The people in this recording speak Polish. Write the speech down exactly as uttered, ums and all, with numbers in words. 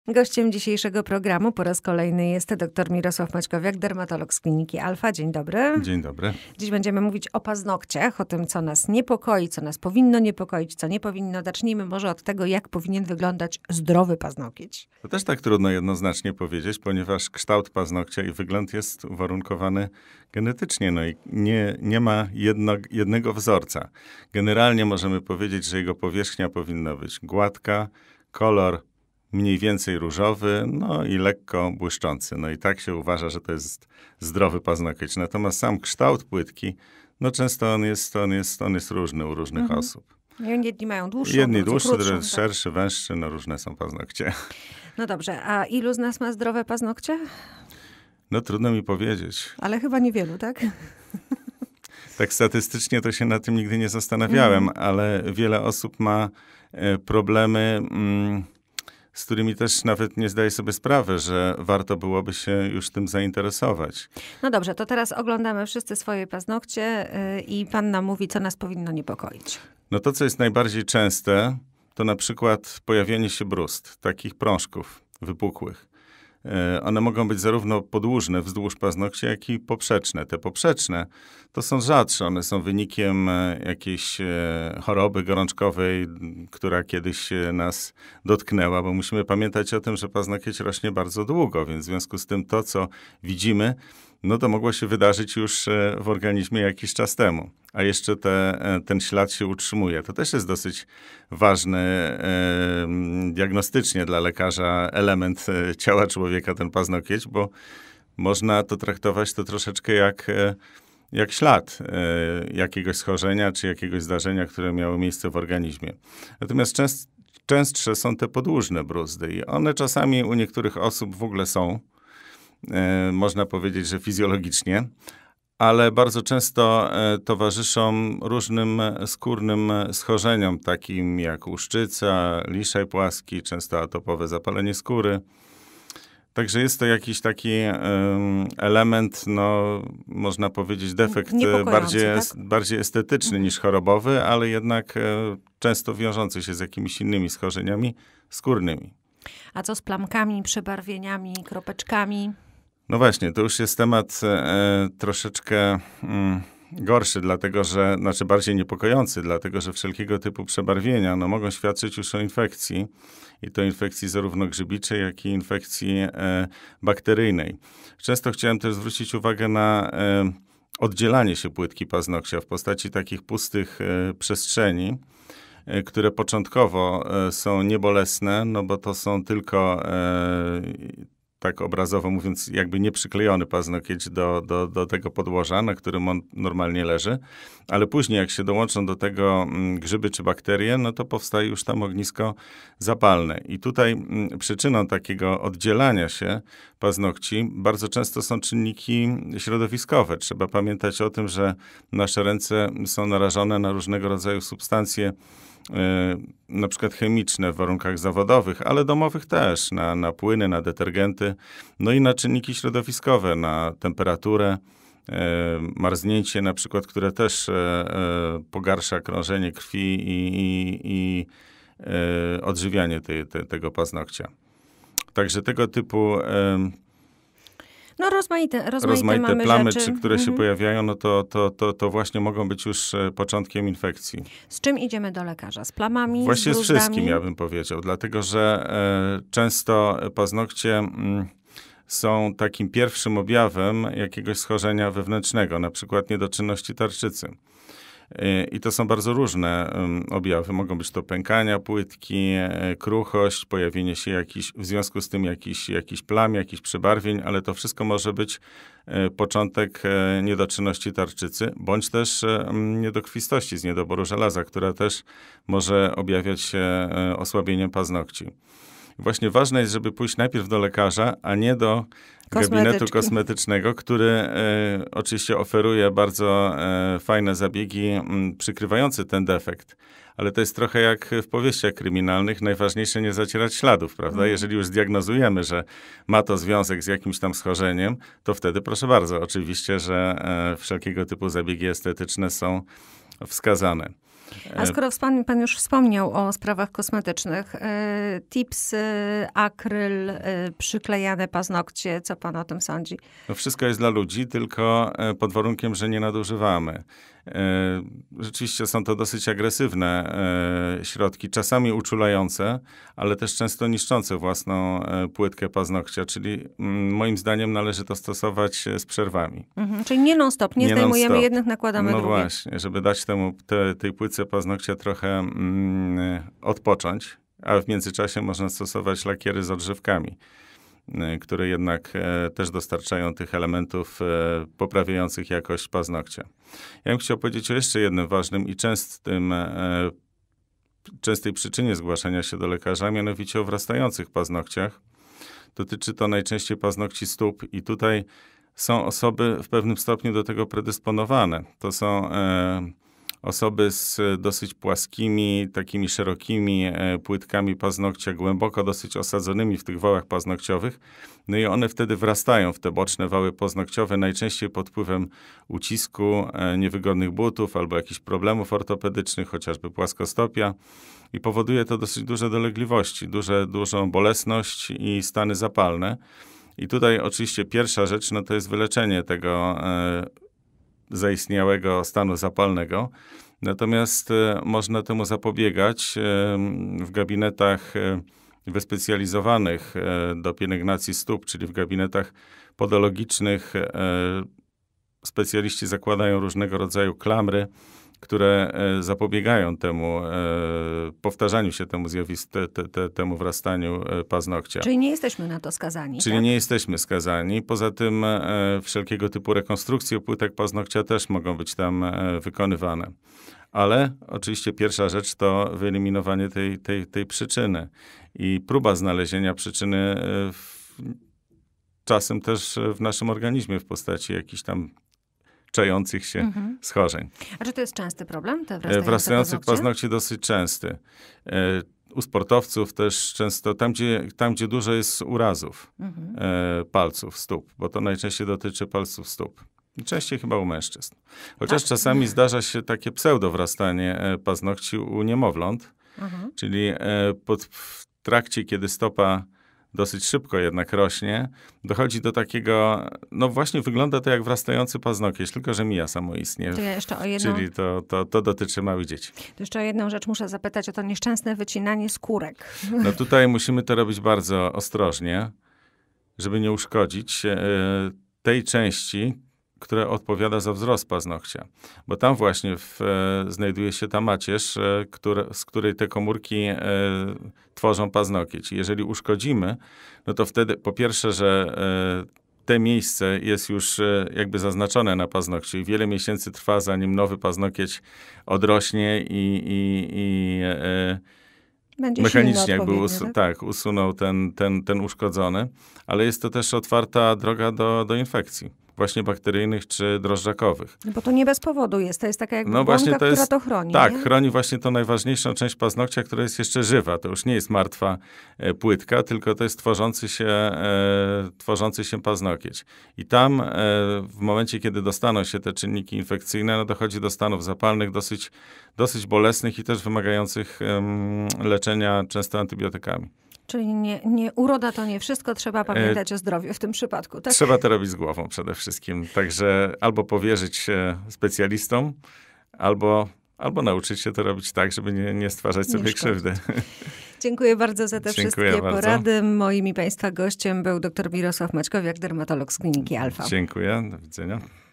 Gościem dzisiejszego programu po raz kolejny jest dr Mirosław Maćkowiak, dermatolog z Kliniki Alfa. Dzień dobry. Dzień dobry. Dziś będziemy mówić o paznokciach, o tym, co nas niepokoi, co nas powinno niepokoić, co nie powinno. Zacznijmy może od tego, jak powinien wyglądać zdrowy paznokieć. To też tak trudno jednoznacznie powiedzieć, ponieważ kształt paznokcia i wygląd jest uwarunkowany genetycznie. No i nie, nie ma jedno, jednego wzorca. Generalnie możemy powiedzieć, że jego powierzchnia powinna być gładka, kolor mniej więcej różowy, no i lekko błyszczący. No i tak się uważa, że to jest zdrowy paznokieć. Natomiast sam kształt płytki, no często on jest, on jest, on jest różny u różnych Mhm. osób. Jedni mają dłuższą, Jedni drudzy dłuższy, krótszą, drugi tak? szerszy, węższy, no różne są paznokcie. No dobrze, a ilu z nas ma zdrowe paznokcie? No trudno mi powiedzieć. Ale chyba niewielu, tak? Tak statystycznie to się nad tym nigdy nie zastanawiałem, Mhm. ale wiele osób ma e, problemy, mm, z którymi też nawet nie zdaje sobie sprawy, że warto byłoby się już tym zainteresować. No dobrze, to teraz oglądamy wszyscy swoje paznokcie yy, i pan nam mówi, co nas powinno niepokoić. No to, co jest najbardziej częste, to na przykład pojawienie się bruzd, takich prążków wypukłych. E, One mogą być zarówno podłużne wzdłuż paznokcia, jak i poprzeczne. Te poprzeczne to są rzadsze. One są wynikiem e, jakiejś e, choroby gorączkowej, m, która kiedyś e, nas dotknęła, bo musimy pamiętać o tym, że paznokieć rośnie bardzo długo, więc w związku z tym to, co widzimy, no to mogło się wydarzyć już e, w organizmie jakiś czas temu. A jeszcze te, e, ten ślad się utrzymuje. To też jest dosyć ważny e, m, diagnostycznie dla lekarza element e, ciała człowieka, ten paznokieć, bo można to traktować to troszeczkę jak, e, jak ślad e, jakiegoś schorzenia czy jakiegoś zdarzenia, które miało miejsce w organizmie. Natomiast częst, częstsze są te podłużne bruzdy i one czasami u niektórych osób w ogóle są. E, można powiedzieć, że fizjologicznie, ale bardzo często e, towarzyszą różnym skórnym schorzeniom, takim jak łuszczyca, liszaj płaski, często atopowe zapalenie skóry. Także jest to jakiś taki em, element, no można powiedzieć, defekt e, Niepokojący, bardziej, tak? es, bardziej estetyczny niż chorobowy, ale jednak e, często wiążący się z jakimiś innymi schorzeniami skórnymi. A co z plamkami, przebarwieniami, kropeczkami? No właśnie, to już jest temat e, troszeczkę mm, gorszy, dlatego że, znaczy bardziej niepokojący, dlatego że wszelkiego typu przebarwienia no, mogą świadczyć już o infekcji i to infekcji zarówno grzybiczej, jak i infekcji e, bakteryjnej. Często chciałem też zwrócić uwagę na e, oddzielanie się płytki paznokcia w postaci takich pustych e, przestrzeni, e, które początkowo e, są niebolesne, no bo to są tylko e, tak obrazowo mówiąc, jakby nieprzyklejony paznokieć do, do, do tego podłoża, na którym on normalnie leży, ale później jak się dołączą do tego mm, grzyby czy bakterie, no to powstaje już tam ognisko zapalne. I tutaj mm, przyczyną takiego oddzielania się paznokci bardzo często są czynniki środowiskowe. Trzeba pamiętać o tym, że nasze ręce są narażone na różnego rodzaju substancje, na przykład chemiczne w warunkach zawodowych, ale domowych też, na, na płyny, na detergenty, no i na czynniki środowiskowe, na temperaturę, e, marznięcie na przykład, które też e, e, pogarsza krążenie krwi i, i, i e, odżywianie tej, te, tego paznokcia. Także tego typu e, No rozmaite, rozmaite, rozmaite mamy plamy, rzeczy. czy, które się Mhm. pojawiają, no to, to, to, to właśnie mogą być już e, początkiem infekcji. Z czym idziemy do lekarza? Z plamami, Właściwie z z bruzdami? wszystkim, ja bym powiedział, dlatego że e, często paznokcie mm, są takim pierwszym objawem jakiegoś schorzenia wewnętrznego, na przykład niedoczynności tarczycy. E, I to są bardzo różne um, objawy. Mogą być to pękania płytki, e, kruchość, pojawienie się jakiś, w związku z tym jakiś, jakiś plam, jakichś przebarwień, ale to wszystko może być e, początek e, niedoczynności tarczycy, bądź też e, niedokrwistości z niedoboru żelaza, która też może objawiać się e, osłabieniem paznokci. Właśnie ważne jest, żeby pójść najpierw do lekarza, a nie do gabinetu Kosmetyczki. kosmetycznego, który e, oczywiście oferuje bardzo e, fajne zabiegi m, przykrywające ten defekt. Ale to jest trochę jak w powieściach kryminalnych. Najważniejsze nie zacierać śladów, prawda? Mm. Jeżeli już zdiagnozujemy, że ma to związek z jakimś tam schorzeniem, to wtedy proszę bardzo, oczywiście, że e, wszelkiego typu zabiegi estetyczne są wskazane. A skoro pan, pan już wspomniał o sprawach kosmetycznych, tips, akryl, przyklejane paznokcie, co pan o tym sądzi? No wszystko jest dla ludzi, tylko pod warunkiem, że nie nadużywamy. Rzeczywiście są to dosyć agresywne środki, czasami uczulające, ale też często niszczące własną płytkę paznokcia, czyli moim zdaniem należy to stosować z przerwami. Mhm, czyli nie non-stop, nie, nie zdejmujemy non-stop. Jednych, nakładamy no drugie. No właśnie, żeby dać temu, te, tej płytce paznokcia trochę mm, odpocząć, a w międzyczasie można stosować lakiery z odżywkami, które jednak e, też dostarczają tych elementów e, poprawiających jakość paznokcia. Ja bym chciał powiedzieć o jeszcze jednym ważnym i częstym, e, częstej przyczynie zgłaszania się do lekarza, mianowicie o wrastających paznokciach. Dotyczy to najczęściej paznokci stóp i tutaj są osoby w pewnym stopniu do tego predysponowane. To są e, osoby z dosyć płaskimi, takimi szerokimi e, płytkami paznokcia, głęboko dosyć osadzonymi w tych wałach paznokciowych. No i one wtedy wrastają w te boczne wały paznokciowe, najczęściej pod wpływem ucisku, e, niewygodnych butów albo jakichś problemów ortopedycznych, chociażby płaskostopia. I powoduje to dosyć duże dolegliwości, duże, dużą bolesność i stany zapalne. I tutaj oczywiście pierwsza rzecz, no to jest wyleczenie tego e, zaistniałego stanu zapalnego. Natomiast e, można temu zapobiegać e, w gabinetach e, wyspecjalizowanych e, do pielęgnacji stóp, czyli w gabinetach podologicznych. E, specjaliści zakładają różnego rodzaju klamry, które e, zapobiegają temu e, powtarzaniu się temu zjawisku, te, te, te, temu wrastaniu e, paznokcia. Czyli nie jesteśmy na to skazani, Czyli tak? nie jesteśmy skazani. Poza tym e, wszelkiego typu rekonstrukcje płytek paznokcia też mogą być tam e, wykonywane. Ale oczywiście pierwsza rzecz to wyeliminowanie tej, tej, tej przyczyny i próba znalezienia przyczyny e, w, czasem też w naszym organizmie w postaci jakichś tam czających się mhm. schorzeń. A czy to jest częsty problem, te wrastające Wrastających paznokcie? paznokci dosyć częsty. E, u sportowców też często, tam gdzie, tam, gdzie dużo jest urazów mhm. e, palców stóp, bo to najczęściej dotyczy palców stóp. I częściej chyba u mężczyzn. Chociaż tak. czasami zdarza się takie pseudowrastanie e, paznokci u niemowląt, mhm. czyli e, pod, w trakcie, kiedy stopa dosyć szybko jednak rośnie, dochodzi do takiego, no właśnie wygląda to jak wrastający paznokieć, tylko że mija samoistnie. To ja jeszcze o jedną... Czyli to, to, to dotyczy małych dzieci. To jeszcze o jedną rzecz muszę zapytać, o to nieszczęsne wycinanie skórek. No tutaj musimy to robić bardzo ostrożnie, żeby nie uszkodzić e, tej części, która odpowiada za wzrost paznokcia. Bo tam właśnie w, e, znajduje się ta macierz, e, które, z której te komórki e, tworzą paznokieć. I jeżeli uszkodzimy, no to wtedy po pierwsze, że e, te miejsce jest już e, jakby zaznaczone na paznokciu i wiele miesięcy trwa, zanim nowy paznokieć odrośnie i, i, i e, Będzie mechanicznie jakby usu- tak? tak, usunął ten, ten, ten uszkodzony. Ale jest to też otwarta droga do, do infekcji. Właśnie bakteryjnych czy drożdżakowych. No bo to nie bez powodu jest. To jest taka jakby no błonka, właśnie to jest, która to chroni. Tak, nie? chroni właśnie tą najważniejszą część paznokcia, która jest jeszcze żywa. To już nie jest martwa e, płytka, tylko to jest tworzący się, e, tworzący się paznokieć. I tam e, w momencie, kiedy dostaną się te czynniki infekcyjne, no dochodzi do stanów zapalnych dosyć, dosyć bolesnych i też wymagających em, leczenia często antybiotykami. Czyli nie, nie, uroda to nie wszystko, trzeba pamiętać e, o zdrowiu w tym przypadku. Tak? Trzeba to robić z głową przede wszystkim. Także albo powierzyć się specjalistom, albo, albo nauczyć się to robić tak, żeby nie, nie stwarzać sobie nie krzywdy. Dziękuję bardzo za te Dziękuję wszystkie bardzo. porady. Moim i Państwa gościem był dr Mirosław Maćkowiak, dermatolog z Kliniki Alfa. Dziękuję, do widzenia.